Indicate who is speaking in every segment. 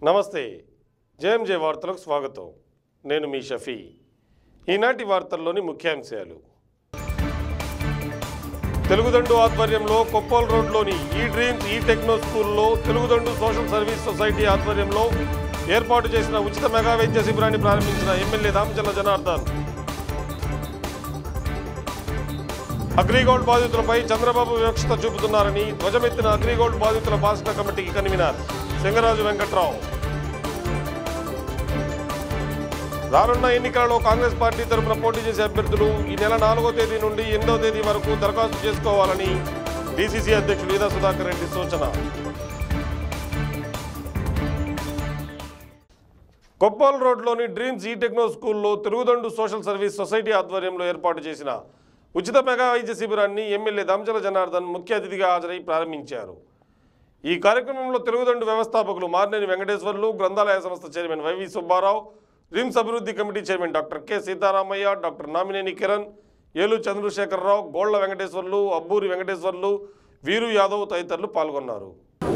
Speaker 1: నమస్తే జేఎంజే వార్తలకు స్వాగతం. నేను మీ షఫీ. ఈనాటి వార్తల్లోని ముఖ్యాంశాలు. తెలుగుదండు ఆధ్వర్యంలో కొప్పోల్ రోడ్లోని ఈ డ్రీమ్స్ ఈ టెక్నో స్కూల్లో తెలుగుదండు సోషల్ సర్వీస్ సొసైటీ ఆధ్వర్యంలో ఏర్పాటు చేసిన ఉచిత మెగా వైద్య శిబిరాన్ని ప్రారంభించిన ఎమ్మెల్యే దామచర్ల జనార్దన్. అగ్రిగోల్డ్ బాధితులపై చంద్రబాబు వివక్షత చూపుతున్నారని ధ్వజమెత్తిన అగ్రిగోల్డ్ బాధితుల భాషణ కమిటీకి కన్వీనర్ సింగరాజు వెంకట్రావు. రానున్న ఎన్నికలలో కాంగ్రెస్ పార్టీ తరఫున పోటీ చేసే అభ్యర్థులు ఈ నెల 4వ తేదీ నుండి 8వ తేదీ వరకు దరఖాస్తు చేసుకోవాలని డీసీసీ అధ్యక్షుడు ఈదా సుధాకర్ రెడ్డి సూచన. కొప్పోల్ రోడ్లోని డ్రీమ్స్ ఈ టెక్నో స్కూల్లో తెలుగుదండు సోషల్ సర్వీస్ సొసైటీ ఆధ్వర్యంలో ఏర్పాటు చేసిన ఉచిత మెగా వైద్య శిబిరాన్ని ఎమ్మెల్యే దామచర్ల జనార్దన్ ముఖ్య అతిథిగా హాజరై ప్రారంభించారు. ఈ కార్యక్రమంలో తెలుగుదండు వ్యవస్థాపకులు మార్నేని వెంకటేశ్వర్లు, గ్రంథాలయ సంస్థ చైర్మన్ వైవి సుబ్బారావు, రిమ్స్ అభివృద్ధి committee chairman doctor K Sitaramayya, doctor Namineni Kiran, Elu Chandrasekhararao, Golla Venkateswarlu, Abburi Venkateswarlu, వీరు యాదవ్ తదితరులు పాల్గొన్నారు.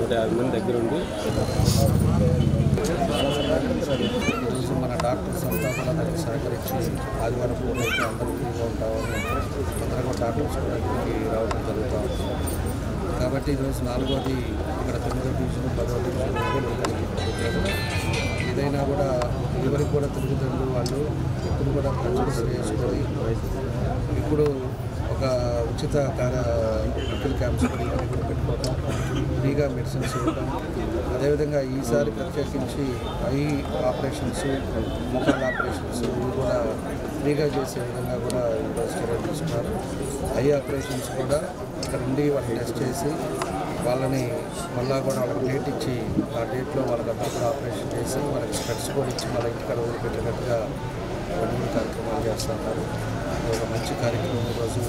Speaker 2: మన డాక్టర్స్ అంతా కూడా దానికి సహకరించి ఆదివారం పూట అయితే అందరూ ఫ్రీగా ఉంటామని అందరూ కూడా డాక్టర్స్ కూడా ఇక్కడికి రావడం జరుగుతూ ఉంటుంది. కాబట్టి ఈరోజు 4వది ఇక్కడ 9వ డివిజన్ 10వ డివిజన్ ఏదైనా కూడా ఎవరికి కూడా తెలుగుదండు వాళ్ళు ఎప్పుడు కూడా కన్సిడర్ చేసుకొని ఇప్పుడు ఒక ఉచిత మెడికల్ క్యాంప్స్ కూడా పెట్టుకోవడం, ఫ్రీగా మెడిసిన్స్ ఇవ్వడం, అదేవిధంగా ఈసారి ప్రత్యేకించి ఐ ఆపరేషన్స్, ముఖాల ఆపరేషన్స్ ఇవి కూడా ఫ్రీగా చేసే విధంగా కూడా ఈరోజు చర్యలు తీసుకున్నారు. ఐ ఆపరేషన్స్ కూడా ఇక్కడ ఉండి వాళ్ళని టెస్ట్ చేసి వాళ్ళని మళ్ళా కూడా వాళ్ళకి డేట్ ఇచ్చి ఆ డేట్లో వాళ్ళకంతా కూడా ఆపరేషన్ చేసి వాళ్ళకి స్పెట్స్ కూడా ఇచ్చి మళ్ళీ ఇంటికాడ వదిలిపెట్టినట్టుగా కొన్ని కార్యక్రమాలు చేస్తున్నారు. ఒక మంచి కార్యక్రమం ఈరోజు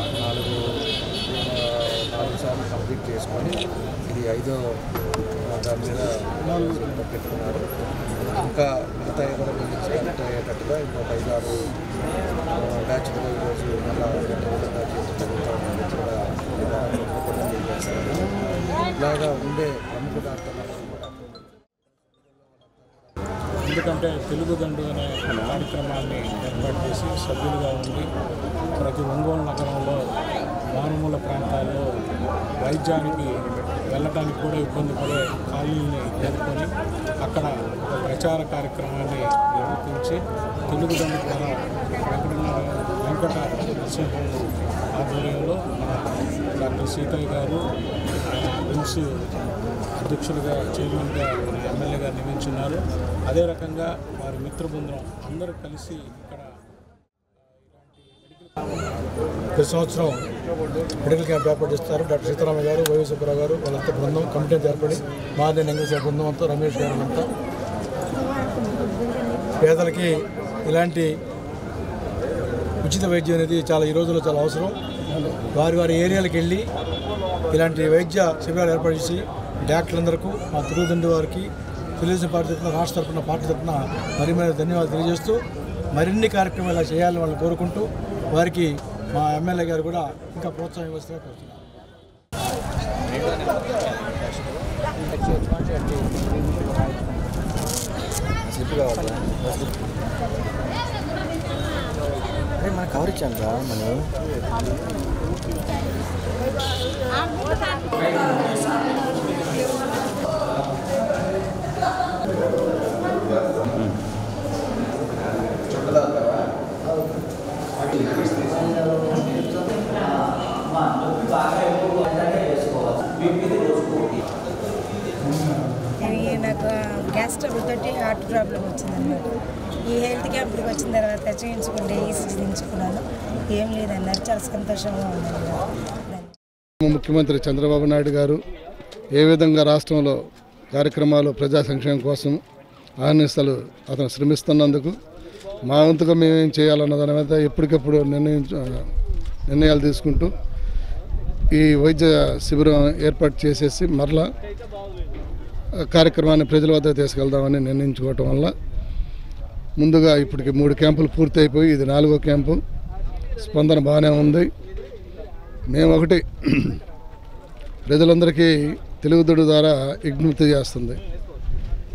Speaker 2: 4 సార్లు కంప్లీట్ చేసుకొని ఇది 5వ దాని మీద పెట్టుకున్నారు. ఇంకా మిగతా కూడా కంప్లీట్ అయ్యేటట్టుగా ఇంకొక 5-6 బ్యాచ్లుగా ఈరోజు మళ్ళా విధంగా జరుగుతూ ఉన్నది కూడా చేస్తారు. ఇలాగా ఉండే ప్రముఖ డాక్టర్లు
Speaker 3: ఎందుకంటే తెలుగుదండు అనే కార్యక్రమాన్ని ఏర్పాటు చేసి సభ్యులుగా ఉండి ప్రతి ఒంగోలు నగరంలో మారుమూల ప్రాంతాల్లో వైద్యానికి వెళ్ళడానికి కూడా ఇబ్బంది పడే కాలనీని ఏర్కొని అక్కడ ఒక ప్రచార కార్యక్రమాన్ని నిర్వర్తించి తెలుగుదండు ద్వారా వెంకట నరసింహం ఆధ్వర్యంలో డాక్టర్ సీతయ్య గారు రిమ్స్ అధ్యక్షులుగా చైర్మన్గా ఎమ్మెల్యేగా నియమించున్నారు. అదే రకంగా వారి మిత్ర బృందం అందరూ కలిసి ఇక్కడ
Speaker 4: ప్రతి సంవత్సరం మెడికల్ క్యాంప్ ఏర్పాటు చేస్తారు. డాక్టర్ సీతారామయ్య గారు, వైవి సుబ్బారావు గారు వాళ్ళంతా బృందం కమిటీ ఏర్పడి మార్నేని వెంకటేశ్వర బృందం అంతా, రమేష్ గారు అంతా పేదలకి ఇలాంటి ఉచిత వైద్యం అనేది చాలా ఈ రోజుల్లో చాలా అవసరం. వారి ఏరియాలకు వెళ్ళి ఇలాంటి వైద్య శిబిరాలు ఏర్పాటు చేసి డాక్టర్లందరికీ మా తెలుగుదండు వారికి తెలుగుదేశం పార్టీ తరఫున, రాష్ట్ర తరఫున, పార్టీ తరఫున మరి ధన్యవాదాలు తెలియజేస్తూ మరిన్ని కార్యక్రమాలు ఇలా చేయాలని వాళ్ళని కోరుకుంటూ వారికి మా ఎమ్మెల్యే గారు కూడా ఇంకా ప్రోత్సాహం ఇవ్వాల్సిందిగా కోరుతున్నాను.
Speaker 2: మన కవర్ ఇచ్చాను రా మనం
Speaker 5: నాకు గ్యాస్ ట్రబుల్ తోటి హార్ట్ ప్రాబ్లం వచ్చిందన్నమాట. ఈ హెల్త్ క్యాంప్కి వచ్చిన తర్వాత చూయించుకుంటే తీయించుకున్నాను. ఏం లేదన్నారు. చాలా సంతోషంగా ఉందండి.
Speaker 4: ముఖ్యమంత్రి చంద్రబాబు నాయుడు గారు ఏ విధంగా రాష్ట్రంలో కార్యక్రమాలు ప్రజా సంక్షేమం కోసం ఆహ్వానిస్తలు అతను శ్రమిస్తున్నందుకు మా వంతుగా మేమేం చేయాలన్న దాని మీద ఎప్పటికప్పుడు నిర్ణయాలు తీసుకుంటూ ఈ వైద్య శిబిరం ఏర్పాటు చేసేసి మరలా కార్యక్రమాన్ని ప్రజల వద్ద తీసుకెళ్దామని నిర్ణయించుకోవటం వల్ల ముందుగా ఇప్పటికి 3 క్యాంపులు పూర్తి అయిపోయి ఇది 4వ క్యాంపు. స్పందన బాగానే ఉంది. మేము ఒకటి ప్రజలందరికీ తెలుగుదండు ద్వారా విజ్ఞప్తి చేస్తుంది.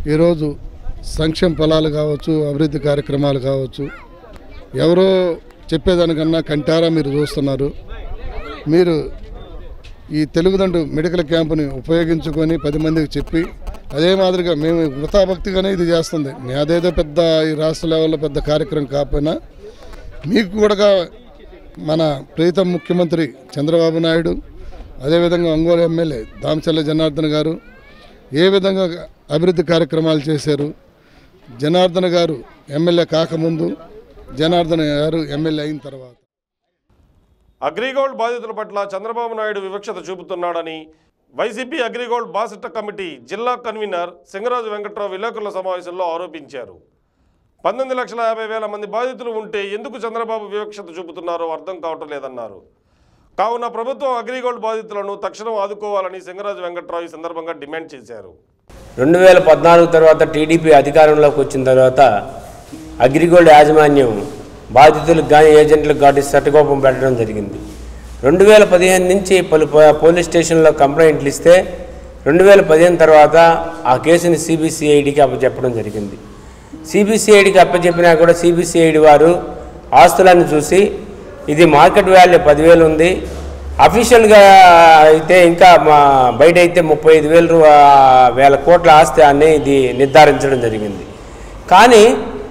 Speaker 6: ఈరోజు సంక్షేమ ఫలాలు కావచ్చు, అభివృద్ధి కార్యక్రమాలు కావచ్చు, ఎవరో చెప్పేదానికన్నా కంటారా మీరు చూస్తున్నారు. మీరు ఈ తెలుగుదండు మెడికల్ క్యాంపుని ఉపయోగించుకొని 10 మందికి చెప్పి అదే మాదిరిగా మేము వృతాభక్తిగానే ఇది చేస్తుంది. అదేదో పెద్ద ఈ రాష్ట్ర లెవెల్లో పెద్ద కార్యక్రమం కాకపోయినా మీకు కూడా మన ప్రీతం ముఖ్యమంత్రి చంద్రబాబు నాయుడు, అదేవిధంగా ఒంగోలు ఎమ్మెల్యే దామచల్ల జనార్దన్ గారు ఏ విధంగా అభివృద్ధి కార్యక్రమాలు చేశారు. జనార్దన్ గారు ఎమ్మెల్యే కాకముందు, జనార్దన్ గారు ఎమ్మెల్యే అయిన తర్వాత
Speaker 1: అగ్రిగోల్డ్ బాధితుల పట్ల చంద్రబాబు నాయుడు వివక్షత చూపుతున్నాడని వైసీపీ అగ్రిగోల్డ్ బాసట కమిటీ జిల్లా కన్వీనర్ సింగరాజు వెంకట్రావు విలేకరుల సమావేశంలో ఆరోపించారు. 19,50,000 మంది బాధితులు ఉంటే ఎందుకు చంద్రబాబు వివక్షత చూపుతున్నారో అర్థం కావటం లేదన్నారు. కావున ప్రభుత్వం అగ్రిగోల్డ్ బాధితులను తక్షణం ఆదుకోవాలని సింగరాజు వెంకట్రావు ఈ సందర్భంగా డిమాండ్ చేశారు.
Speaker 7: 2014 తర్వాత టీడీపీ అధికారంలోకి వచ్చిన తర్వాత అగ్రిగోల్డ్ యాజమాన్యం బాధితులకు కానీ ఏజెంట్లకు కానీ సటకోపం పెట్టడం జరిగింది. 2015 నుంచి పలు పోలీస్ స్టేషన్లో కంప్లైంట్లు ఇస్తే 2015 తర్వాత ఆ కేసుని సిబిసిఐడికి అప్పచెప్పడం జరిగింది. సిబిసిఐడికి అప్పచెప్పినా కూడా సిబిసిఐడి వారు ఆస్తులను చూసి ఇది మార్కెట్ వాల్యూ 10,000 ఉంది, అఫీషియల్గా అయితే ఇంకా బయట అయితే 35,000 కోట్ల ఆస్తి అని ఇది నిర్ధారించడం జరిగింది. కానీ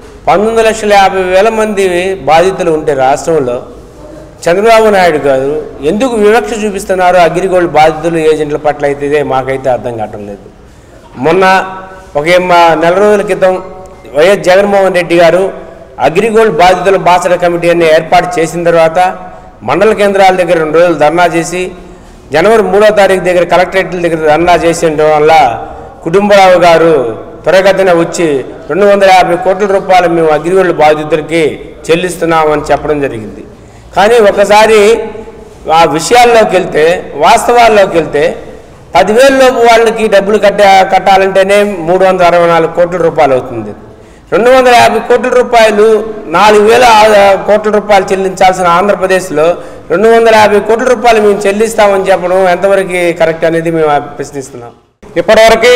Speaker 7: 19,50,000 మంది బాధితులు ఉంటే రాష్ట్రంలో చంద్రబాబు నాయుడు గారు ఎందుకు వివక్ష చూపిస్తున్నారు అగ్రిగోల్డ్ బాధితులు ఏజెంట్ల పట్ల అయితే మాకైతే అర్థం కావటం లేదు. మొన్న ఒక నెల రోజుల క్రితం వైఎస్ జగన్మోహన్ రెడ్డి గారు అగ్రిగోల్డ్ బాధితుల బాసట కమిటీని ఏర్పాటు చేసిన తర్వాత మండల కేంద్రాల దగ్గర 2 రోజులు ధర్నా చేసి జనవరి 3వ తారీఖు దగ్గర కలెక్టరేట్ల దగ్గర ధర్నా చేసిన వల్ల కుటుంబరావు గారు త్వరగతిన వచ్చి 250 కోట్ల రూపాయలు మేము అగ్రిగోల్డ్ బాధితులకి చెల్లిస్తున్నామని చెప్పడం జరిగింది. కానీ ఒకసారి ఆ విషయాల్లోకి వెళ్తే, వాస్తవాల్లోకి వెళ్తే 10,000 లోపు వాళ్ళకి డబ్బులు కట్టాలంటేనే 364 కోట్ల రూపాయలు అవుతుంది. 250 కోట్ల రూపాయలు 4,000 కోట్ల రూపాయలు చెల్లించాల్సిన ఆంధ్రప్రదేశ్లో 250 కోట్ల రూపాయలు మేము చెల్లిస్తామని చెప్పడం ఎంతవరకు కరెక్ట్ అనేది మేము ప్రశ్నిస్తున్నాం.
Speaker 8: ఇప్పటివరకు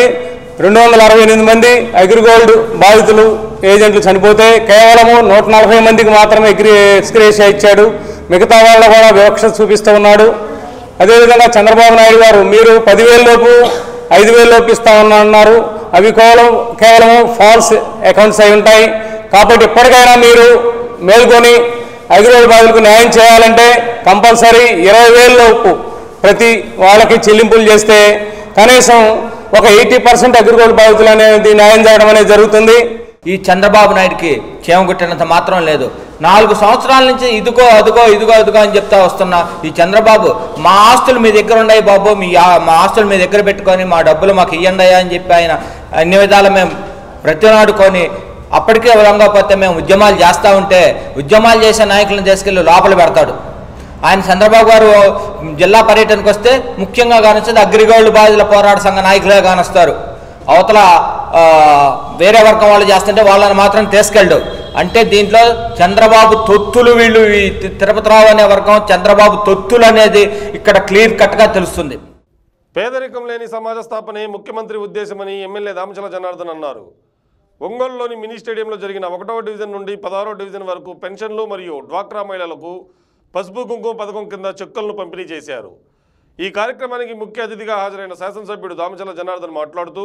Speaker 8: 268 మంది అగ్రిగోల్డ్ బాధితులు ఏజెంట్లు చనిపోతే కేవలము 140 మందికి మాత్రమే ఎక్స్గ్రేషియా ఇచ్చాడు. మిగతా వాళ్ళు కూడా వివక్ష చూపిస్తూ ఉన్నాడు. అదేవిధంగా చంద్రబాబు నాయుడు గారు మీరు 10,000 లోపు 5,000 లోపు ఇస్తామన్నారు. అవి కేవలం ఫాల్స్ అకౌంట్స్ అయి ఉంటాయి. కాబట్టి ఇప్పటికైనా మీరు మేల్కొని అగ్రిగోల్డ్ బాధితులకు న్యాయం చేయాలంటే కంపల్సరీ 20,000 లోపు ప్రతి వాళ్ళకి చెల్లింపులు చేస్తే కనీసం ఒక 80% అగ్రిగోల్డ్ బాధితులు అనేది న్యాయం చేయడం అనేది జరుగుతుంది.
Speaker 9: ఈ చంద్రబాబు నాయుడికి క్షేమం కొట్టినంత మాత్రం లేదు. 4 సంవత్సరాల నుంచి ఇదిగో అదుగో అని చెప్తా వస్తున్నా ఈ చంద్రబాబు మా ఆస్తులు మీ దగ్గర ఉన్నాయి బాబు, మా ఆస్తులు మీ దగ్గర పెట్టుకొని మా డబ్బులు మాకు ఇవ్వండి అని చెప్పి ఆయన అన్ని విధాలు మేము ప్రతినాడుకొని అప్పటికే లొంగకపోతే మేము ఉద్యమాలు చేస్తూ ఉంటే ఉద్యమాలు చేసే నాయకులను తీసుకెళ్ళి లోపల పెడతాడు. ఆయన చంద్రబాబు గారు జిల్లా పర్యటనకు వస్తే ముఖ్యంగా కానొచ్చేది అగ్రిగోల్డ్ బాధితుల పోరాట సంఘ నాయకులే కానొస్తారు. అవతల వేరే వర్గం వాళ్ళు చేస్తుంటే వాళ్ళని మాత్రం తీసుకెళ్ళడు. అంటే దీంట్లో చంద్రబాబు తొత్తులు, వీళ్ళు తిరుపతిరావు అనే వర్గం చంద్రబాబు తొత్తులు అనేది ఇక్కడ క్లియర్ కట్గా తెలుస్తుంది.
Speaker 1: పేదరికం లేని సమాజ స్థాపనే ముఖ్యమంత్రి ఉద్దేశమని ఎమ్మెల్యే దామచల జనార్దన్ అన్నారు. ఒంగోలులోని మినీ స్టేడియంలో జరిగిన 1వ డివిజన్ నుండి 16వ డివిజన్ వరకు పెన్షన్లు మరియు డ్వాక్రా మహిళలకు పసుపు కుంకుమ పథకం కింద చెక్కులను పంపిణీ చేశారు. ఈ కార్యక్రమానికి ముఖ్య అతిథిగా హాజరైన శాసనసభ్యుడు దామచల జనార్దన్ మాట్లాడుతూ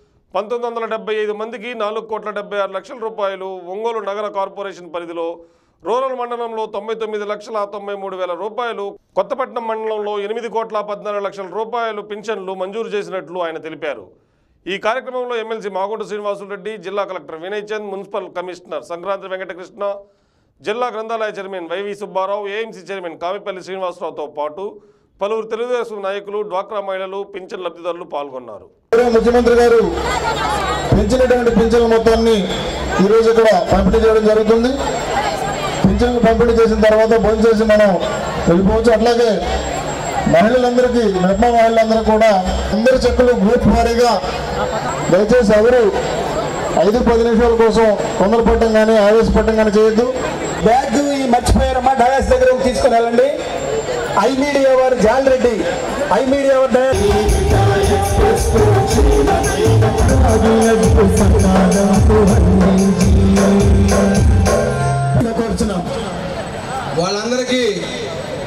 Speaker 1: 1975 మందికి 4,76,00,000 రూపాయలు, ఒంగోలు నగర కార్పొరేషన్ పరిధిలో రూరల్ మండలంలో 99,93,000 రూపాయలు, కొత్తపట్నం మండలంలో 8,14,00,000 రూపాయలు పింఛన్లు మంజూరు చేసినట్లు ఆయన తెలిపారు. ఈ కార్యక్రమంలో ఎమ్మెల్సీ మాగుంట శ్రీనివాసులరెడ్డి, జిల్లా collector Vinay Chand, municipal commissioner Sankranti Venkatakrishna, జిల్లా గ్రంథాలయ chairman Y V Subbarao, AMC chairman Kamipalli శ్రీనివాసరావుతో పాటు పలువురు తెలుగుదేశం నాయకులు, డ్వాక్రా మహిళలు, పింఛన్ లబ్ధిదారులు పాల్గొన్నారు.
Speaker 10: ముఖ్యమంత్రి గారు పెంచినటువంటి పింఛన్ల మొత్తాన్ని ఈరోజు ఇక్కడ పంపిణీ చేయడం జరుగుతుంది. పింఛన్లు పంపిణీ చేసిన తర్వాత భోజనం చేసి మనం వెళ్ళిపోవచ్చు. అట్లాగే మహిళలందరికీ, నిర్మా మహిళలందరూ కూడా అందరి చెక్కులు గ్రూప్ వారీగా దయచేసి ఎవరు 5-10 నిమిషాల కోసం తొందరపడటం కానీ ఆవేశపడటం కానీ చేయొద్దు. బ్యాగ్ మర్చిపోయారమ్మా, డయాస్ దగ్గర తీసుకుని వెళ్ళండి. ఐ మీడియా వారు జాన్ రెడ్డి, ఐ మీడియా వారు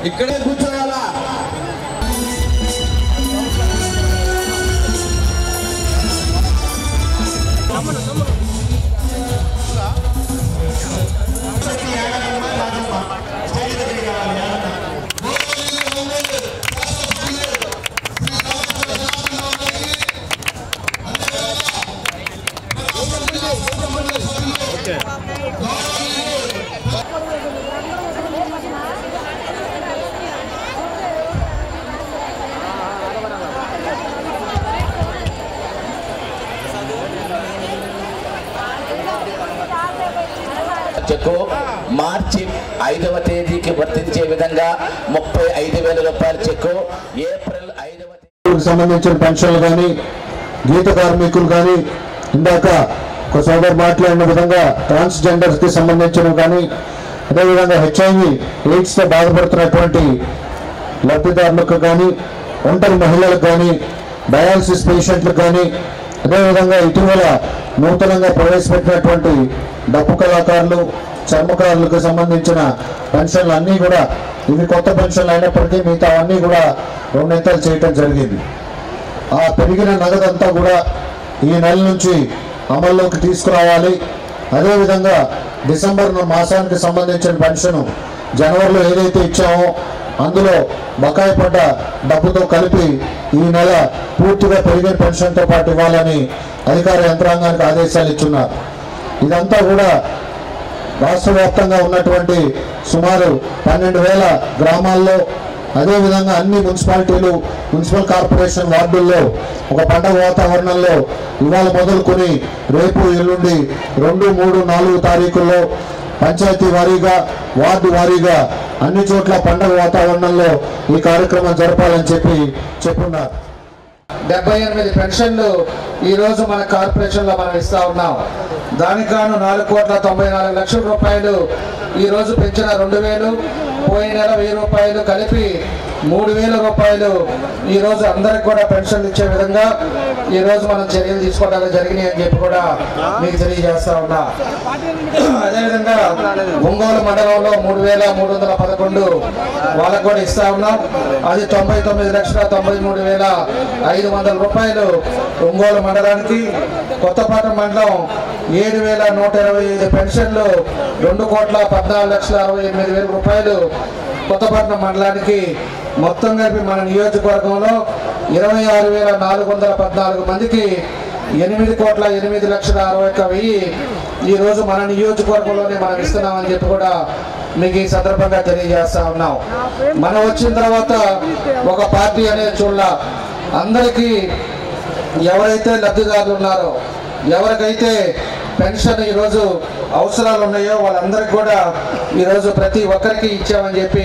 Speaker 10: ఇక్కడే కూర్చోవాలా?
Speaker 11: చెక్కు మార్చి 5వ తేదీకి వర్తించే విధంగా 35,000 రూపాయల చెక్కు ఏప్రిల్ 5వ తేదీకి
Speaker 10: సంబంధించిన పెన్షన్లు కానీ, గీత కార్మికులు కానీ, ఇందాక ఒక సోదరు మాట్లాడిన విధంగా ట్రాన్స్జెండర్స్కి సంబంధించినవి కానీ, అదేవిధంగా HIV ఎయిడ్స్తో బాధపడుతున్నటువంటి లబ్ధిదారులకు కానీ, ఒంటరి మహిళలకు కానీ, డయాలసిస్ పేషెంట్లకు కానీ, అదేవిధంగా ఇటీవల నూతనంగా ప్రవేశపెట్టినటువంటి డప్పు కళాకారులు, చర్మకారులకు సంబంధించిన పెన్షన్లు అన్నీ కూడా, ఇవి కొత్త పెన్షన్లు అయినప్పటికీ మిగతా అన్నీ కూడా రెండింతలు చేయటం జరిగింది. ఆ పెరిగిన నగదంతా కూడా ఈ నెల నుంచి అమల్లోకి తీసుకురావాలి. అదేవిధంగా డిసెంబర్ మాసానికి సంబంధించిన పెన్షన్ జనవరిలో ఏదైతే ఇచ్చామో అందులో బకాయి పడ్డ డబ్బుతో కలిపి ఈ నెల పూర్తిగా పెరిగిన పెన్షన్తో పాటు ఇవ్వాలని అధికార యంత్రాంగానికి ఆదేశాలు ఇచ్చున్నారు. ఇదంతా కూడా రాష్ట్ర వ్యాప్తంగా ఉన్నటువంటి సుమారు 12,000 గ్రామాల్లో, అదేవిధంగా అన్ని మున్సిపాలిటీలు, మున్సిపల్ కార్పొరేషన్ వార్డుల్లో ఒక పండగ వాతావరణంలో ఇవాళ మొదలుకొని రేపు, ఎల్లుండి 2, 3, 4 తారీఖుల్లో పంచాయతీ వారీగా, వార్డు వారీగా అన్ని చోట్ల పండగ వాతావరణంలో ఈ కార్యక్రమం జరపాలని చెప్పున్నారు. 78 పెన్షన్లు ఈరోజు మన కార్పొరేషన్లో మనం ఇస్తా ఉన్నాం. దానికి గాను 4,94,00,000 రూపాయలు ఈరోజు పెంచిన 2,000, పోయిన నెల 1,000 రూపాయలు కలిపి 3,000 రూపాయలు ఈరోజు అందరికి కూడా పెన్షన్లు ఇచ్చే విధంగా ఈరోజు మనం చర్యలు తీసుకోవడానికి జరిగినాయి అని చెప్పి కూడా మీకు తెలియజేస్తా ఉన్నా. అదేవిధంగా ఒంగోలు మండలంలో 3,311 వాళ్ళకు కూడా ఇస్తా ఉన్నాం. అది 99,93,500 రూపాయలు ఒంగోలు మండలానికి. కొత్తపట్నం మండలం 7,125 పెన్షన్లు 2,14,68,000 రూపాయలు కొత్తపట్నం మండలానికి. మొత్తం కలిపి మన నియోజకవర్గంలో 26,414 మందికి 8,08,61,000 ఈరోజు మన నియోజకవర్గంలోనే మనం ఇస్తున్నామని చెప్పి కూడా మీకు ఈ సందర్భంగా తెలియజేస్తా ఉన్నాం. మనం వచ్చిన తర్వాత ఒక పార్టీ అనేది చూడాల, అందరికీ ఎవరైతే లబ్ధిదారులు ఉన్నారో, ఎవరికైతే పెన్షన్ ఈరోజు అవసరాలు ఉన్నాయో వాళ్ళందరికీ కూడా ఈరోజు ప్రతి ఒక్కరికి ఇచ్చామని చెప్పి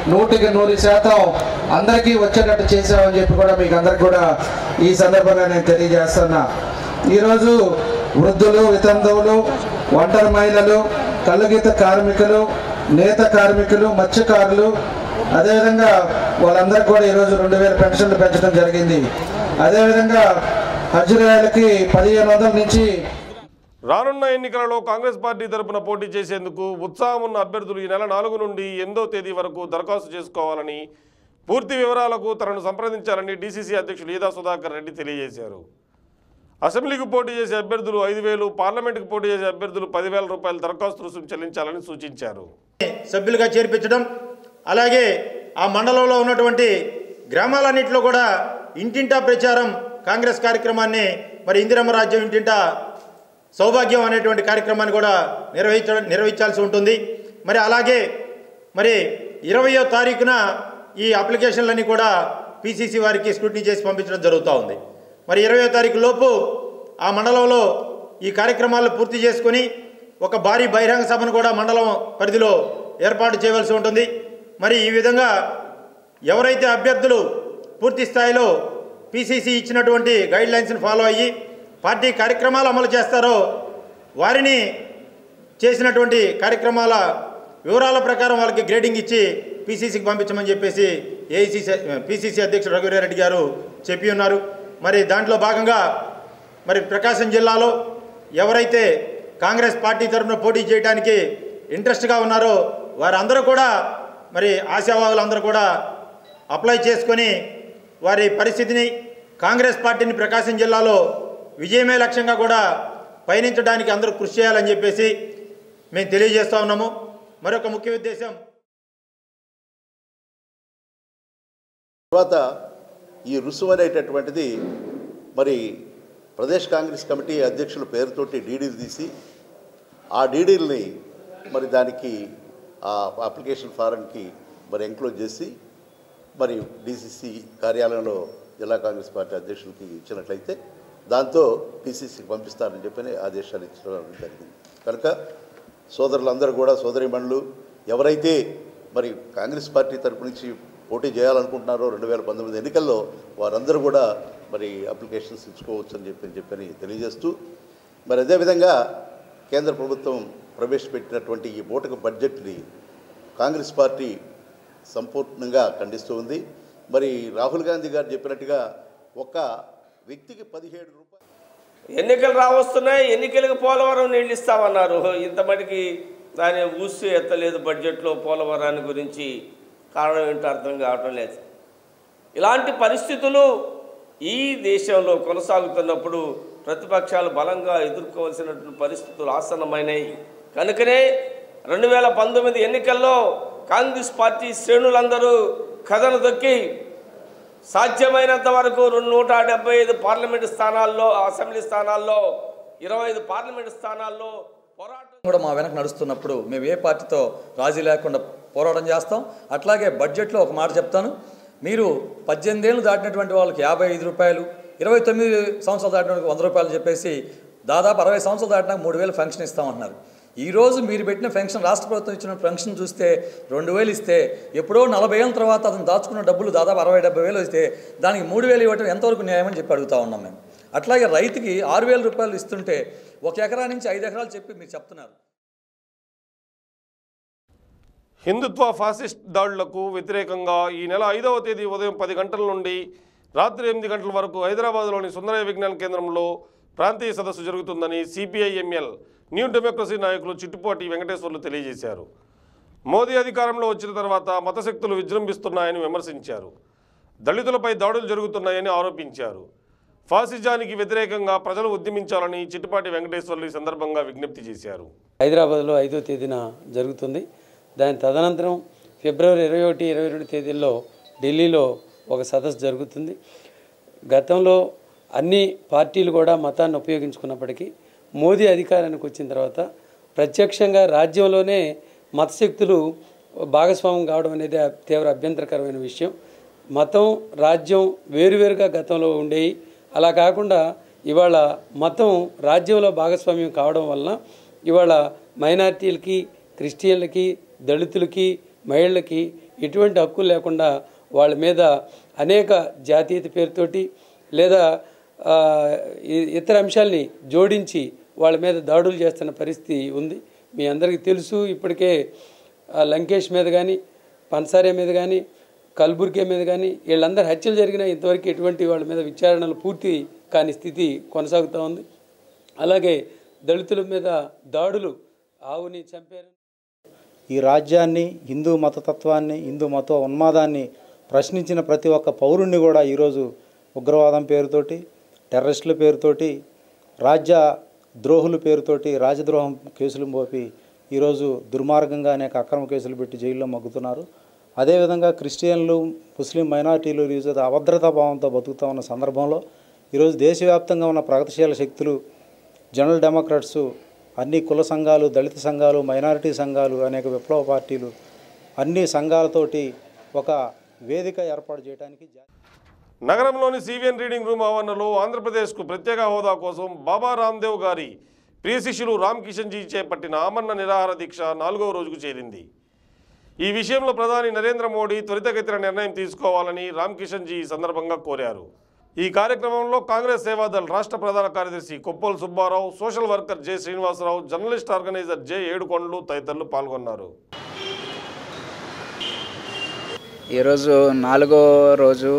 Speaker 10: 100% అందరికీ వచ్చేటట్టు చేసామని చెప్పి కూడా మీకు అందరికి కూడా ఈ సందర్భంగా నేను తెలియజేస్తున్నా. ఈరోజు వృద్ధులు, వితంతువులు, ఒంటరి మహిళలు, కళ్ళగీత కార్మికులు, నేత కార్మికులు, మత్స్యకారులు, అదేవిధంగా వాళ్ళందరికీ కూడా ఈరోజు 2,000 పెన్షన్లు పెంచడం జరిగింది. అదేవిధంగా హజ్రాయిలకి 1,500 నుంచి.
Speaker 1: రానున్న ఎన్నికలలో కాంగ్రెస్ పార్టీ తరపున పోటీ చేసేందుకు ఉత్సాహం ఉన్న అభ్యర్థులు ఈ నెల 4 నుండి 8వ తేదీ వరకు దరఖాస్తు చేసుకోవాలని, పూర్తి వివరాలకు తనను సంప్రదించాలని డీసీసీ అధ్యక్షులు ఈదా సుధాకర్ రెడ్డి తెలియజేశారు. అసెంబ్లీకి పోటీ చేసే అభ్యర్థులు 5,000, పార్లమెంటుకు పోటీ చేసే అభ్యర్థులు 10,000 రూపాయల దరఖాస్తు రుసుము చెల్లించాలని సూచించారు.
Speaker 12: సభ్యులుగా చేర్పించడం, అలాగే ఆ మండలంలో ఉన్నటువంటి గ్రామాలన్నింటిలో కూడా ఇంటింటా ప్రచారం కాంగ్రెస్ కార్యక్రమాన్ని, మరి ఇందిరమ్మ రాజ్యం ఇంటింటా సౌభాగ్యం అనేటువంటి కార్యక్రమాన్ని కూడా నిర్వహించాల్సి ఉంటుంది. మరి అలాగే మరి 20వ తారీఖున ఈ అప్లికేషన్లన్నీ కూడా పీసీసీ వారికి స్క్రూటినీ చేసి పంపించడం జరుగుతూ ఉంది. మరి 20వ తారీఖు లోపు ఆ మండలంలో ఈ కార్యక్రమాలు పూర్తి చేసుకొని ఒక భారీ బహిరంగ సభను కూడా మండలం పరిధిలో ఏర్పాటు చేయవలసి ఉంటుంది. మరి ఈ విధంగా ఎవరైతే అభ్యర్థులు పూర్తి స్థాయిలో పీసీసీ ఇచ్చినటువంటి గైడ్లైన్స్ని ఫాలో అయ్యి పార్టీ కార్యక్రమాలు అమలు చేస్తారో వారిని చేసినటువంటి కార్యక్రమాల వివరాల ప్రకారం వాళ్ళకి గ్రేడింగ్ ఇచ్చి పీసీసీకి పంపించమని చెప్పేసి పీసీసీ అధ్యక్షుడు రఘువీరారెడ్డి గారు చెప్పి ఉన్నారు. మరి దాంట్లో భాగంగా మరి ప్రకాశం జిల్లాలో ఎవరైతే కాంగ్రెస్ పార్టీ తరఫున పోటీ చేయడానికి ఇంట్రెస్ట్గా ఉన్నారో వారందరూ కూడా మరి ఆశావాహులందరూ కూడా అప్లై చేసుకొని వారి పరిస్థితిని కాంగ్రెస్ పార్టీని ప్రకాశం జిల్లాలో విజయమే లక్ష్యంగా కూడా పయనించడానికి అందరూ కృషి చేయాలని చెప్పేసి మేము తెలియజేస్తూ ఉన్నాము. మరొక ముఖ్య ఉద్దేశం
Speaker 13: తర్వాత ఈ రుసుము అనేటటువంటిది మరి ప్రదేశ్ కాంగ్రెస్ కమిటీ అధ్యక్షుల పేరుతోటి డీడీలు తీసి ఆ డీడీల్ని మరి దానికి ఆ అప్లికేషన్ ఫారంకి మరి ఎంక్లోజ్ చేసి మరి డీసీసీ కార్యాలయంలో జిల్లా కాంగ్రెస్ పార్టీ అధ్యక్షులకి ఇచ్చినట్లయితే దాంతో పీసీసీకి పంపిస్తారని చెప్పని ఆదేశాలు ఇచ్చడం జరిగింది. కనుక సోదరులందరూ కూడా సోదరీమణులు ఎవరైతే మరి కాంగ్రెస్ పార్టీ తరపు నుంచి పోటీ చేయాలనుకుంటున్నారో 2019 ఎన్నికల్లో వారందరూ కూడా మరి అప్లికేషన్స్ ఇచ్చుకోవచ్చు అని చెప్పని తెలియజేస్తూ మరి అదేవిధంగా కేంద్ర ప్రభుత్వం ప్రవేశపెట్టినటువంటి ఈ బూటక బడ్జెట్ని కాంగ్రెస్ పార్టీ సంపూర్ణంగా ఖండిస్తూ ఉంది. మరి రాహుల్ గాంధీ గారు చెప్పినట్టుగా ఒక వ్యక్తికి 17 రూపాయలు
Speaker 14: ఎన్నికలు రావస్తున్నాయి, ఎన్నికలకు పోలవరం నీళ్ళు ఇస్తామన్నారు. ఇంతమటికి దాన్ని ఊసి ఎత్తలేదు బడ్జెట్లో పోలవరాన్ని గురించి. కారణం ఏంటో అర్థం కావటం లేదు. ఇలాంటి పరిస్థితులు ఈ దేశంలో కొనసాగుతున్నప్పుడు ప్రతిపక్షాలు బలంగా ఎదుర్కోవాల్సినటువంటి పరిస్థితులు ఆసన్నమైనవి. కనుకనే 2019 ఎన్నికల్లో కాంగ్రెస్ పార్టీ శ్రేణులందరూ కథను దొక్కి సాధ్యమైనంత వరకు 175 పార్లమెంటు స్థానాల్లో, అసెంబ్లీ స్థానాల్లో, 25 పార్లమెంటు స్థానాల్లో పోరాటం
Speaker 15: కూడా మా వెనక నడుస్తున్నప్పుడు మేము ఏ పార్టీతో రాజీ లేకుండా పోరాటం చేస్తాం. అట్లాగే బడ్జెట్లో ఒక మాట చెప్తాను. మీరు 18 ఏళ్ళు దాటినటువంటి వాళ్ళకి 55 రూపాయలు, 29 సంవత్సరాలు దాటిన వాళ్ళకి 100 రూపాయలు చెప్పేసి దాదాపు 60 సంవత్సరాలు దాటినాక 3000 ఫంక్షన్ ఇస్తామంటున్నారు. ఈరోజు మీరు పెట్టిన ఫంక్షన్, రాష్ట్ర ప్రభుత్వం ఇచ్చిన ఫంక్షన్ చూస్తే 2000 ఇస్తే ఎప్పుడో 40 ఏళ్ళ తర్వాత అతను దాచుకున్న డబ్బులు దాదాపు 60-70 వేలు ఇస్తే దానికి 3000 ఇవ్వటం ఎంతవరకు న్యాయమని చెప్పి అడుగుతా ఉన్నాం మేము. అట్లాగే రైతుకి 6000 రూపాయలు ఇస్తుంటే 1 ఎకరా నుంచి 5 ఎకరాలు చెప్పి మీరు చెప్తున్నారు.
Speaker 1: హిందుత్వ ఫాసిస్ట్ దాడులకు వ్యతిరేకంగా ఈ నెల 5వ తేదీ ఉదయం 10 గంటల నుండి రాత్రి 8 గంటల వరకు హైదరాబాద్లోని సుందరయ్య విజ్ఞాన కేంద్రంలో ప్రాంతీయ సదస్సు జరుగుతుందని సిపిఐఎంఎల్ న్యూ డెమోక్రసీ నాయకులు చిట్టుపాటి వెంకటేశ్వర్లు తెలియజేశారు. మోదీ అధికారంలో వచ్చిన తర్వాత మతశక్తులు విజృంభిస్తున్నాయని విమర్శించారు. దళితులపై దాడులు జరుగుతున్నాయని ఆరోపించారు. ఫాసిజానికి వ్యతిరేకంగా ప్రజలు ఉద్యమించాలని చిట్టుపాటి వెంకటేశ్వర్లు ఈ సందర్భంగా విజ్ఞప్తి చేశారు.
Speaker 16: హైదరాబాద్లో 5వ తేదీన జరుగుతుంది. దాని తదనంతరం ఫిబ్రవరి 21, 22 తేదీల్లో ఢిల్లీలో ఒక సదస్సు జరుగుతుంది. గతంలో అన్ని పార్టీలు కూడా మతాన్ని ఉపయోగించుకున్నప్పటికీ మోదీ అధికారానికి వచ్చిన తర్వాత ప్రత్యక్షంగా రాజ్యంలోనే మతశక్తులు భాగస్వామ్యం కావడం అనేది తీవ్ర అభ్యంతరకరమైన విషయం. మతం, రాజ్యం వేరువేరుగా గతంలో ఉండేవి. అలా కాకుండా ఇవాళ మతం రాజ్యంలో భాగస్వామ్యం కావడం వలన ఇవాళ మైనారిటీలకి, క్రిస్టియన్లకి, దళితులకి, మహిళలకి ఎటువంటి హక్కులు లేకుండా వాళ్ళ మీద అనేక జాతీయత పేరుతోటి లేదా ఇతర అంశాల్ని జోడించి వాళ్ళ మీద దాడులు చేస్తున్న పరిస్థితి ఉంది. మీ అందరికీ తెలుసు. ఇప్పటికే లంకేష్ మీద కానీ, పన్సారే మీద కానీ, కల్బుర్గే మీద కానీ వీళ్ళందరూ హత్యలు జరిగినా ఇంతవరకు ఎటువంటి వాళ్ళ మీద విచారణలు పూర్తి కాని స్థితి కొనసాగుతూ ఉంది. అలాగే దళితుల మీద దాడులు, ఆవుని చంపారు.
Speaker 17: ఈ రాజ్యాన్ని, హిందూ మతతత్వాన్ని, హిందూ మత ఉన్మాదాన్ని ప్రశ్నించిన ప్రతి ఒక్క పౌరుణ్ణి కూడా ఈరోజు ఉగ్రవాదం పేరుతోటి, టెర్రరిస్టుల పేరుతోటి, రాజ్య ద్రోహుల పేరుతోటి రాజద్రోహం కేసులు మోపి ఈరోజు దుర్మార్గంగా అనేక అక్రమ కేసులు పెట్టి జైల్లో మగ్గుతున్నారు. అదేవిధంగా క్రిస్టియన్లు, ముస్లిం మైనార్టీలు ఈరోజు అభద్రతా భావంతో బతుకుతూ ఉన్న సందర్భంలో ఈరోజు దేశవ్యాప్తంగా ఉన్న ప్రగతిశీల శక్తులు, జనరల్ డెమోక్రాట్సు, అన్ని కుల సంఘాలు, దళిత సంఘాలు, మైనారిటీ సంఘాలు, అనేక విప్లవ పార్టీలు అన్ని సంఘాలతోటి ఒక వేదిక ఏర్పాటు చేయడానికి
Speaker 1: నగరంలోని సివిఎన్ రీడింగ్ రూమ్ ఆవరణలో ఆంధ్రప్రదేశ్కు ప్రత్యేక హోదా కోసం బాబా రామ్దేవ్ గారి ప్రియ శిష్యులు రామ్ కిషన్ జీ చేపట్టిన ఆమరణ నిరాహార దీక్ష 4వ రోజుకు చేరింది. ఈ విషయంలో ప్రధాని నరేంద్ర మోడీ త్వరితగతిన నిర్ణయం తీసుకోవాలని రామ్ కిషన్ జీ ఈ సందర్భంగా కోరారు. ఈ కార్యక్రమంలో కాంగ్రెస్ సేవాదళ్ రాష్ట్ర ప్రధాన కార్యదర్శి Koppol Subbarao, social worker J Srinivasarao, journalist organizer J Yedukondalu తదితరులు పాల్గొన్నారు.
Speaker 18: ఈరోజు 4వ రోజు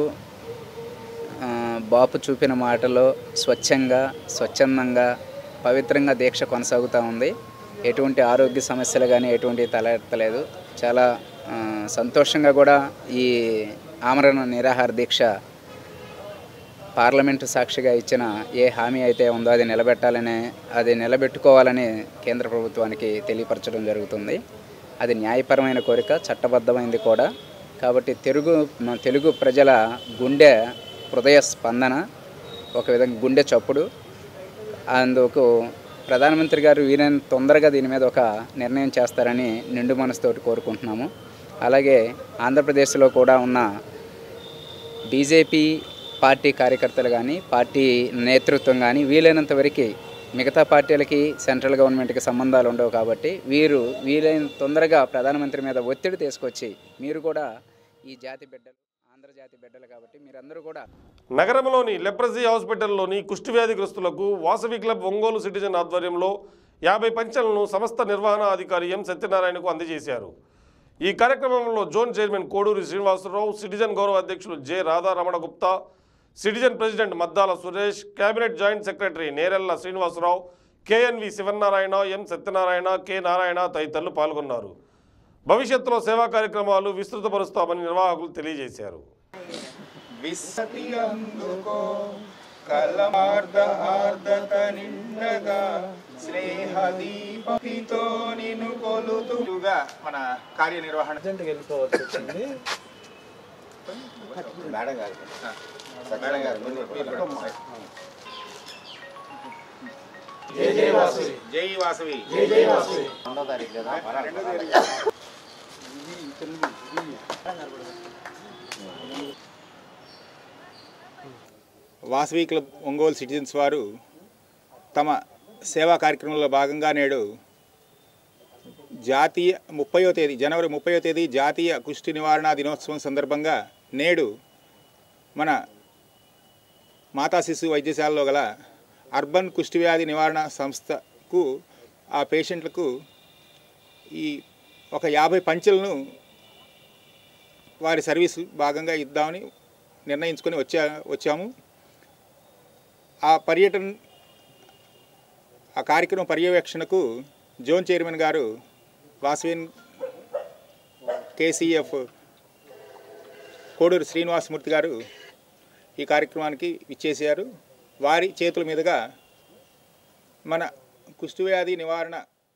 Speaker 18: బాపు చూపిన మాటలో స్వచ్ఛంగా, స్వచ్ఛందంగా, పవిత్రంగా దీక్ష కొనసాగుతూ ఉంది. ఎటువంటి ఆరోగ్య సమస్యలు కానీ ఎటువంటి తలెత్తలేదు. చాలా సంతోషంగా కూడా ఈ ఆమరణ నిరాహార దీక్ష పార్లమెంటు సాక్షిగా ఇచ్చిన ఏ హామీ అయితే ఉందో అది నిలబెట్టుకోవాలని కేంద్ర ప్రభుత్వానికి తెలియపరచడం జరుగుతుంది. అది న్యాయపరమైన కోరిక, చట్టబద్ధమైంది కూడా. కాబట్టి తెలుగు ప్రజల గుండె హృదయ స్పందన, ఒక విధంగా గుండె చప్పుడు. అందుకు ప్రధానమంత్రి గారు వీలైనంత తొందరగా దీని మీద ఒక నిర్ణయం చేస్తారని నిండు మనసుతోటి కోరుకుంటున్నాము. అలాగే ఆంధ్రప్రదేశ్లో కూడా ఉన్న బీజేపీ పార్టీ కార్యకర్తలు కానీ, పార్టీ నేతృత్వం కానీ వీలైనంత వరకు మిగతా పార్టీలకి సెంట్రల్ గవర్నమెంట్కి సంబంధాలు ఉండవు కాబట్టి వీలైనంత తొందరగా ప్రధానమంత్రి మీద ఒత్తిడి తీసుకొచ్చి మీరు కూడా ఈ జాతి బిడ్డలు, ఆంధ్రజాతి బిడ్డలు కాబట్టి మీరందరూ కూడా.
Speaker 1: నగరంలోని లెప్రసీ హాస్పిటల్లోని కుష్ఠవ్యాధిగ్రస్తులకు వాసవి క్లబ్ ఒంగోలు సిటిజన్ ఆధ్వర్యంలో 50 పంచెలను సంస్థ నిర్వహణ అధికారి ఎం సత్యనారాయణకు అందజేశారు. ఈ కార్యక్రమంలో zone chairman Koduri Srinivasarao, citizen గౌరవ అధ్యక్షులు J Radharamana Gupta, citizen president Maddala Suresh, cabinet joint secretary Nerella Srinivasarao, K N V Sivanarayana, M Satyanarayana, K Narayana తదితరులు పాల్గొన్నారు. భవిష్యత్తులో సేవా కార్యక్రమాలు విస్తృతపరుస్తామని నిర్వాహకులు తెలియజేశారు.
Speaker 19: మన కార్యనిర్వహణ వెళ్ళిపోవచ్చు వచ్చింది. మేడం గారు జై వాసవి, జై వాసవి, జై వాసవి. 2వ తారీఖు కదా, వాసవి క్లబ్ ఒంగోలు సిటిజన్స్ వారు తమ సేవా కార్యక్రమంలో భాగంగా నేడు జనవరి 30వ తేదీ జాతీయ కుష్టి నివారణ దినోత్సవం సందర్భంగా నేడు మన మాతా శిశు వైద్యశాలలో గల అర్బన్ కుష్టివ్యాధి నివారణ సంస్థకు ఆ పేషెంట్లకు ఈ ఒక 50 పంచెలను వారి సర్వీసు భాగంగా ఇద్దామని నిర్ణయించుకొని వచ్చాము. ఆ కార్యక్రమం పర్యవేక్షణకు జోన్ చైర్మన్ గారు వాసవిన్ కేసీఎఫ్ కోడూరు శ్రీనివాసమూర్తి గారు ఈ కార్యక్రమానికి ఇచ్చేసారు. వారి చేతుల మీదుగా మన కుష్ఠవ్యాధి నివారణ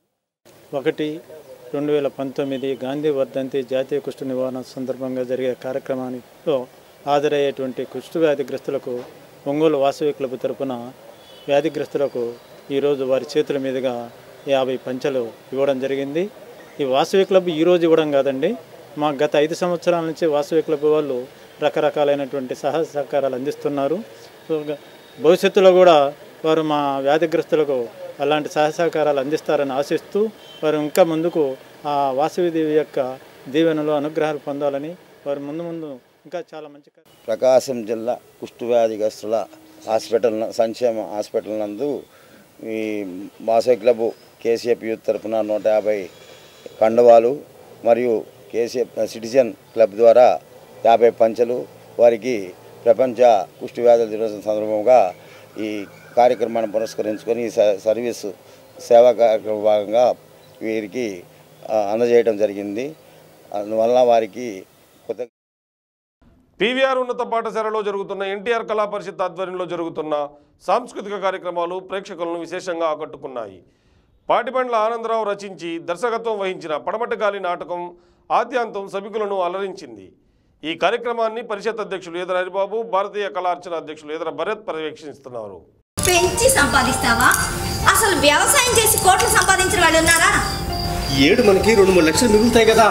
Speaker 20: 1/2019 గాంధీ వర్ధంతి జాతీయ కుష్టు నివారణ సందర్భంగా జరిగే కార్యక్రమానికి హాజరయ్యేటువంటి కుష్ఠవ్యాధిగ్రస్తులకు ఒంగోలు వాసవి క్లబ్ తరపున వ్యాధిగ్రస్తులకు ఈరోజు వారి చేతుల మీదుగా 50 పంచెలు ఇవ్వడం జరిగింది. ఈ వాసవి క్లబ్ ఈరోజు ఇవ్వడం కాదండి, మా గత 5 సంవత్సరాల నుంచి వాసవి క్లబ్ వాళ్ళు రకరకాలైనటువంటి సహాయ సహకారాలు అందిస్తున్నారు. భవిష్యత్తులో కూడా వారు మా వ్యాధిగ్రస్తులకు అలాంటి సహాయ సహకారాలు అందిస్తారని ఆశిస్తూ వారు ఇంకా ముందుకు ఆ వాసవిదేవి యొక్క దీవెనలు అనుగ్రహాలు పొందాలని వారు ముందు ఇంకా చాలా మంచి.
Speaker 21: ప్రకాశం జిల్లా కుష్ఠవ్యాధిగ్రస్తుల సంక్షేమ హాస్పిటల్ నందు ఈ వాసవి క్లబ్ కేసీఎఫ్ యూత్ తరఫున 150 కండువాలు మరియు కేసీఎఫ్ సిటిజన్ క్లబ్ ద్వారా 50 పంచెలు వారికి ప్రపంచ కుష్ఠవ్యాధుల దినోత్సవం సందర్భంగా ఈ కార్యక్రమాన్ని పురస్కరించుకొని సర్వీసు సేవా కార్యక్రమం భాగంగా వీరికి అందజేయడం జరిగింది. అందువల్ల వారికి
Speaker 1: పీవీఆర్ ఉన్నత పాఠశాలలో జరుగుతున్న ఎన్టీఆర్ కళా పరిషత్ ఆధ్వర్యంలో జరుగుతున్న సాంస్కృతిక కార్యక్రమాలు ప్రేక్షకులను విశేషంగా ఆకట్టుకున్నాయి. పాటిబండ్ల ఆనందరావు రచించి దర్శకత్వం వహించిన పడమటగాలి నాటకం ఆద్యాంతం సభికులను అలరించింది. ఈ కార్యక్రమాన్ని పరిషత్ అధ్యక్షులు ఎదర హరిబాబు, భారతీయ కళార్చన అధ్యక్షులు ఎదర భరత్ పర్యవేక్షిస్తున్నారు.
Speaker 22: పెంచి సంపాదిస్తావా? అసలు వ్యవసాయం చేసి కోట్లు సంపాదించిన వాళ్ళు ఉన్నారా?
Speaker 23: ఏడు మనకి 2-3 లక్షలు మిగులుతాయి కదా.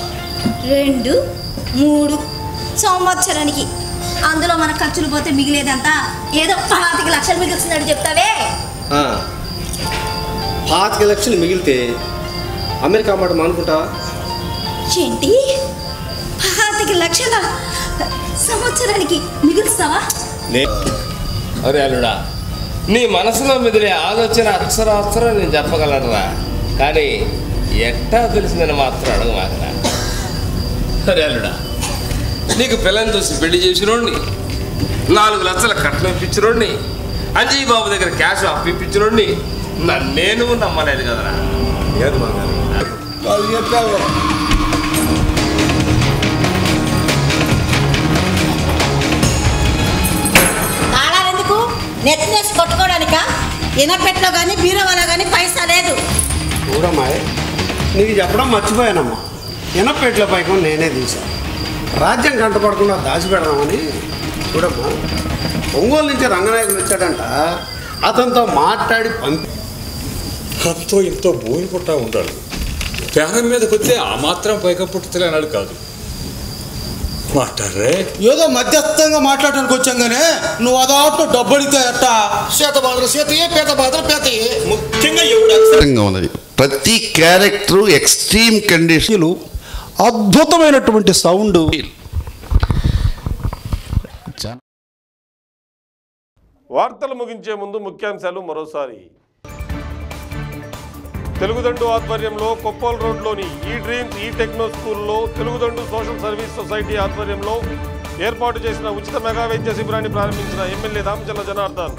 Speaker 22: 2-3 సంవత్సరానికి అందులో మన ఖర్చులు పోతే మిగిలేదంతా ఏదో 25 లక్షలు మిగులుతుందని చెప్తావే.
Speaker 23: 25 లక్షలు మిగిలితే అమెరికా మాట మానుకుంటావా?
Speaker 22: ఏంటి 25 లక్షల సంవత్సరానికి మిగులుస్తావా?
Speaker 14: అరే అల్లుడా, నీ మనసులో మెదిలే ఆలోచన అక్షరాక్షరం నేను చెప్పగలరా, కానీ ఎట్టా తెలిసిందని మాత్రం అడగమాకరా. అరే అల్లుడా, నీకు పిల్లని చూసి పెళ్లి చేసినోడిని, 4 లక్షల కట్నం ఇప్పించినోడిని, అంజయ్ బాబు దగ్గర క్యాష్ అప్పిప్పించినోడిని నన్నేను నమ్మలేదు కదరా.
Speaker 23: ఏది మాకు
Speaker 2: నెట్నెస్ కొట్టుకోవడానిక ఇనపెట్లో కానీ బీరువాలో కానీ పైసా లేదు.
Speaker 23: చూడమ్మా, నీకు చెప్పడం మర్చిపోయానమ్మా. ఇనపెట్ల పైకం నేనే తీశాను. రాజ్యం కంటపడకుండా దాచిపెడదామని. చూడమ్మా, ఒంగోలు నుంచి రంగనాయకులు వచ్చాడంట. అతనితో మాట్లాడి పంపి
Speaker 3: అంతో ఇంతో భూమి పుట్టా ఉండాలి. పేరం మీదకి వస్తే ఆ మాత్రం పైక పుట్టుతలే అన్నాడు కాదు. మాట్లాడరే
Speaker 5: ఏదో మధ్యస్థంగా మాట్లాడడానికి వచ్చాం కానీ నువ్వు అదాట్లో డబ్బు అడిగితే అట్ట చేత బాధలు చేతయే, పేద బాధలు పేతయే. ముఖ్యంగా
Speaker 24: ఉన్నది ప్రతి క్యారెక్టర్ ఎక్స్ట్రీమ్ కండిషన్,
Speaker 5: అద్భుతమైనటువంటి సౌండ్.
Speaker 1: వార్తలు ముగించే ముందు ముఖ్యాంశాలు మరోసారి. తెలుగుదండు ఆధ్వర్యంలో కొప్పోల్ రోడ్లోని ఈ డ్రీమ్స్ ఈ టెక్నో స్కూల్లో తెలుగుదండు సోషల్ సర్వీస్ సొసైటీ ఆధ్వర్యంలో ఏర్పాటు చేసిన ఉచిత మెగా వైద్య శిబిరాన్ని ప్రారంభించిన ఎమ్మెల్యే దామచల జనార్దన్.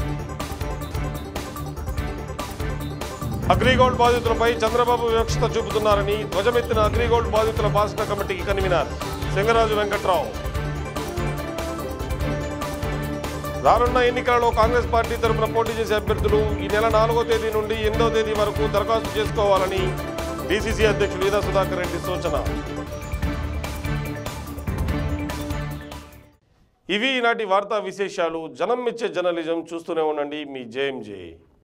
Speaker 1: అగ్రిగోల్డ్ బాధితులపై చంద్రబాబు వివక్షత చూపుతున్నారని ధ్వజమెత్తిన అగ్రిగోల్డ్ బాధితుల బాధిత కమిటీకి కన్వీనర్ సింగరాజు వెంకట్రావు. రానున్న ఎన్నికలలో కాంగ్రెస్ పార్టీ తరఫున పోటీ చేసే అభ్యర్థులు ఈ నెల 4వ తేదీ నుండి 8వ తేదీ వరకు దరఖాస్తు చేసుకోవాలని డీసీసీ అధ్యక్షుడు వీదా సుధాకర్ రెడ్డి సూచన. ఇవి ఈనాటి వార్తా విశేషాలు. జనం మెచ్చే జర్నలిజం చూస్తూనే ఉండండి మీ జేఎంజే.